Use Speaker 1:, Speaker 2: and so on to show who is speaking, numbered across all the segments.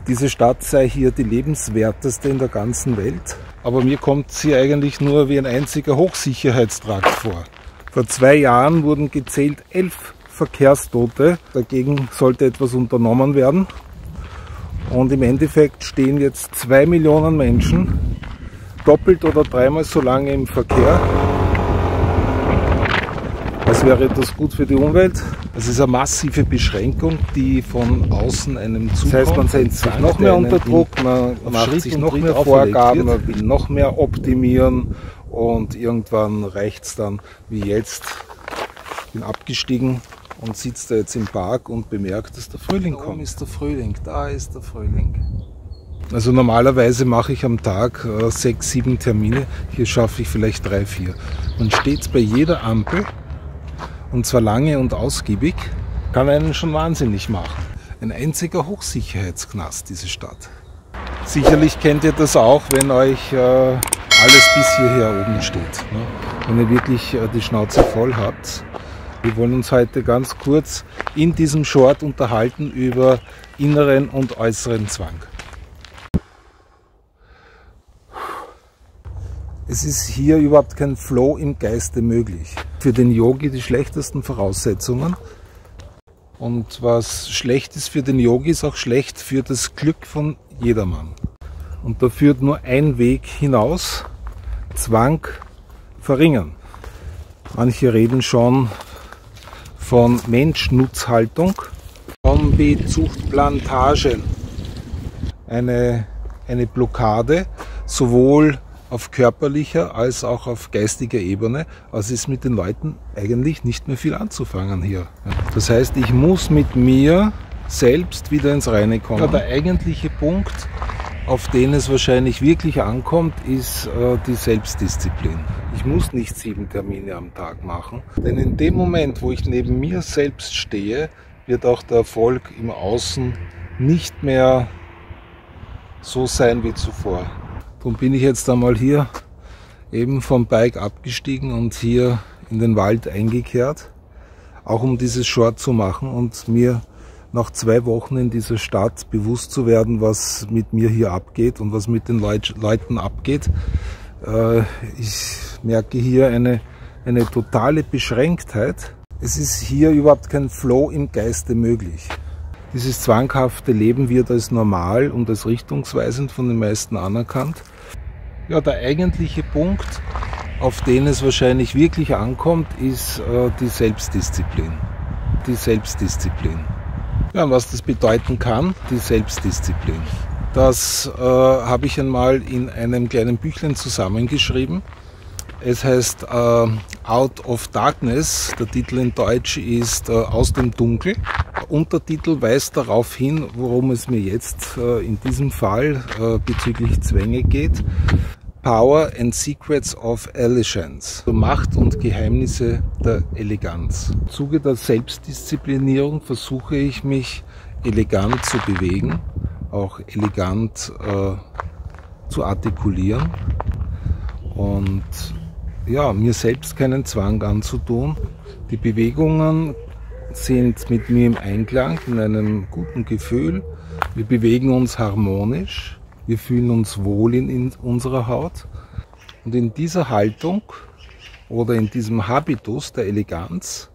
Speaker 1: diese Stadt sei hier die lebenswerteste in der ganzen Welt. Aber mir kommt sie eigentlich nur wie ein einziger Hochsicherheitstrakt vor. Vor 2 Jahren wurden gezählt 11 Verkehrstote. Dagegen sollte etwas unternommen werden. Und im Endeffekt stehen jetzt 2 Millionen Menschen doppelt oder dreimal so lange im Verkehr. Das wäre das gut für die Umwelt. Es ist eine massive Beschränkung, die von außen einem zukommt. Das heißt, man setzt sich noch mehr unter Druck, man macht sich noch mehr Vorgaben, man will noch mehr optimieren und irgendwann reicht es dann wie jetzt. Ich bin abgestiegen und sitze da jetzt im Park und bemerkt, dass der Frühling kommt. Da ist der Frühling, da ist der Frühling. Also normalerweise mache ich am Tag 6, 7 Termine, hier schaffe ich vielleicht 3, 4. Man steht bei jeder Ampel, und zwar lange und ausgiebig, kann einen schon wahnsinnig machen. Ein einziger Hochsicherheitsknast, diese Stadt. Sicherlich kennt ihr das auch, wenn euch alles bis hierher oben steht. Ne? Wenn ihr wirklich die Schnauze voll habt. Wir wollen uns heute ganz kurz in diesem Short unterhalten über inneren und äußeren Zwang. Es ist hier überhaupt kein Flow im Geiste möglich. Für den Yogi die schlechtesten Voraussetzungen. Und was schlecht ist für den Yogi, ist auch schlecht für das Glück von jedermann. Und da führt nur ein Weg hinaus: Zwang verringern. Manche reden schon von Menschnutzhaltung, Zombie-Zuchtplantagen. Eine Blockade, sowohl auf körperlicher als auch auf geistiger Ebene. Also ist mit den Leuten eigentlich nicht mehr viel anzufangen hier. Das heißt, ich muss mit mir selbst wieder ins Reine kommen. Ja, der eigentliche Punkt, auf den es wahrscheinlich wirklich ankommt, ist die Selbstdisziplin. Ich muss nicht 7 Termine am Tag machen, denn in dem Moment, wo ich neben mir selbst stehe, wird auch der Erfolg im Außen nicht mehr so sein wie zuvor. Darum bin ich jetzt einmal hier eben vom Bike abgestiegen und hier in den Wald eingekehrt, auch um dieses Short zu machen und mir nach 2 Wochen in dieser Stadt bewusst zu werden, was mit mir hier abgeht und was mit den Leuten abgeht. Ich merke hier eine totale Beschränktheit. Es ist hier überhaupt kein Flow im Geiste möglich. Dieses zwanghafte Leben wird als normal und als richtungsweisend von den meisten anerkannt. Ja, der eigentliche Punkt, auf den es wahrscheinlich wirklich ankommt, ist die Selbstdisziplin. Die Selbstdisziplin. Ja, und was das bedeuten kann, die Selbstdisziplin. Das habe ich einmal in einem kleinen Büchlein zusammengeschrieben. Es heißt Out of Darkness, der Titel in Deutsch ist Aus dem Dunkel. Der Untertitel weist darauf hin, worum es mir jetzt in diesem Fall bezüglich Zwänge geht. Power and Secrets of Elegance, Macht und Geheimnisse der Eleganz. Im Zuge der Selbstdisziplinierung versuche ich mich elegant zu bewegen, auch elegant zu artikulieren und ja, mir selbst keinen Zwang anzutun. Die Bewegungen sind mit mir im Einklang, in einem guten Gefühl. Wir bewegen uns harmonisch, wir fühlen uns wohl in unserer Haut. Und in dieser Haltung oder in diesem Habitus der Eleganz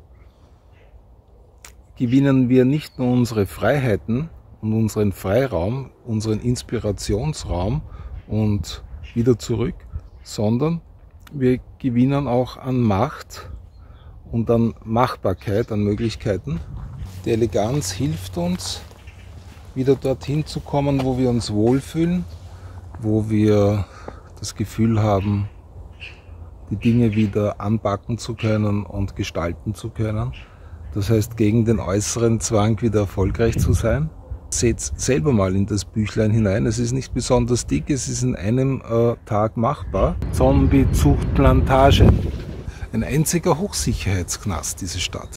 Speaker 1: gewinnen wir nicht nur unsere Freiheiten und unseren Freiraum, unseren Inspirationsraum und wieder zurück, sondern wir gewinnen auch an Macht und an Machbarkeit, an Möglichkeiten. Die Eleganz hilft uns, wieder dorthin zu kommen, wo wir uns wohlfühlen, wo wir das Gefühl haben, die Dinge wieder anpacken zu können und gestalten zu können. Das heißt, gegen den äußeren Zwang wieder erfolgreich zu sein. Seht selber mal in das Büchlein hinein. Es ist nicht besonders dick, es ist in einem Tag machbar. Zombie-Zuchtplantage. Ein einziger Hochsicherheitsknast, diese Stadt.